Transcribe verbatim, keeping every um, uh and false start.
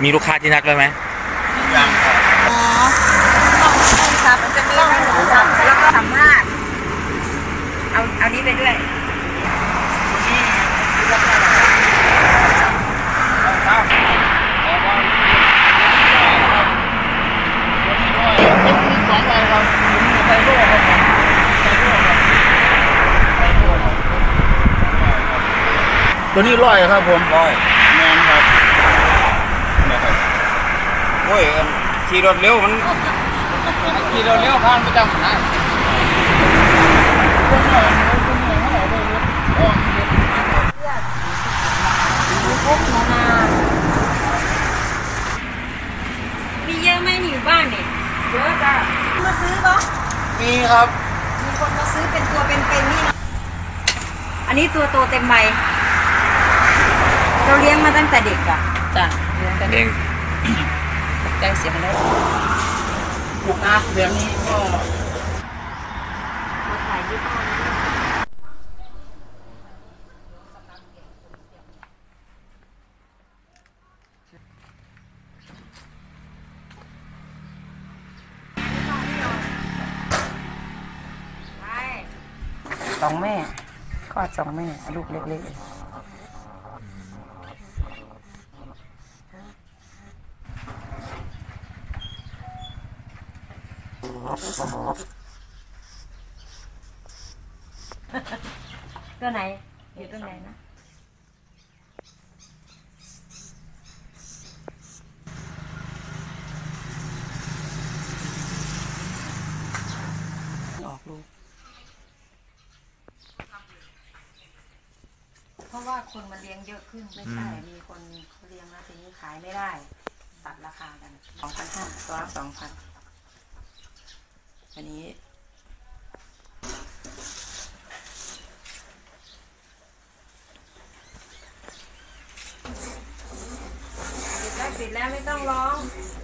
มีลูกค้าที่นัดไว้ไหมยังครับอ๋อต้องต้องสับมันจะมีให้หนูสับแล้วก็สัมภาษณ์เอาเอานี้ไปด้วยตัวนี้ร้อยครับผมร้อยแมนครับนะครับโอ้ยขี่รถเร็วมันขี่รถเร็วผ่านประจำนะมีเยอะไหมอยู่บ้านเนี่ยเยอะจ้ะมาซื้อปะมีครับมีคนมาซื้อเป็นตัวเป็นๆนี่นะอันนี้ตัวโตเต็มใบเราเลี้ยงมาตั้งแต่เด็กอะจ้ะเลี้ยงแต่เด็กใจเสียงแล้วลูกค้าเดือนนี้ก็มาขายยี่ห้อสองแม่คลอดสองแม่ลูกเล็กๆตัวไหนอยู่ตรงไหนนะออกลูกเพราะว่าคนมันเลี้ยงเยอะขึ้นไม่ใช่มีคนเขาเลี้ยงแล้วทีนี้ขายไม่ได้ตัดราคากันสองพันห้าตัวละสองพันอันนี้ปิดแล้วปิดแล้วไม่ต้องร้อง